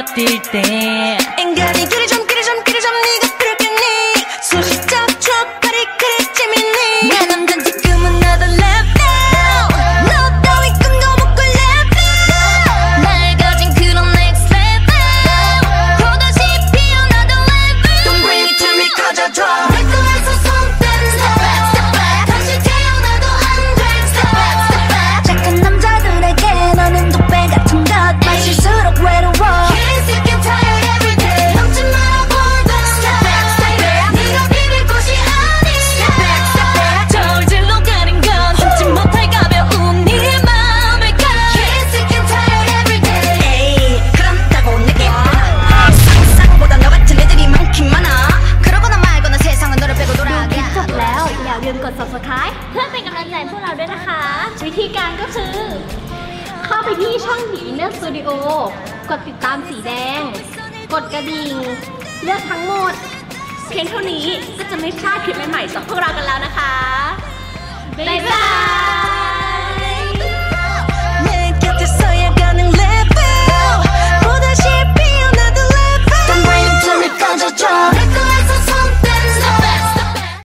뛸 때 인간이 길이 좀 네가 필요했니 소식적 촉발이 그리 재밌니 내 남잔 지금은 another level 너 따윈 끈거 묶을 level 날 가진 그런 next level 또다시 피어나던 level Don't bring it to me 꺼져줘 내 거에서 손 떼는 step back step back 다시 태어나도 안돼 step back step back 착한 남자들에게 너는 독배 같은 것 마실수록 외로워 Can't sick and tired every day 넘지 마라 보던 step back step back 네가 비빌 곳이 아니 step back step back 저울질로 가린 건 참지 못할 가벼운 네 마음일까 Can't sick and tired every day 에이 그런다고 내게 상상보다 너 같은 애들이 많긴 많아 그러거나 말거나 세상은 너를 빼고 돌아가 จบแล้วอย่าลืมกด subscribe เพื่อเป็นกำลังใจพวกเราด้วยนะคะวิธีการก็คือเข้าไปที่ช่อง The Inner Studio กดติดตามสีแดงกดกระดิ่งเลือกทั้งหมดเพียงเท่านี้ก็จะไม่พลาดคลิปใหม่ๆจากพวกเรากันแล้วนะคะบ๊ายบาย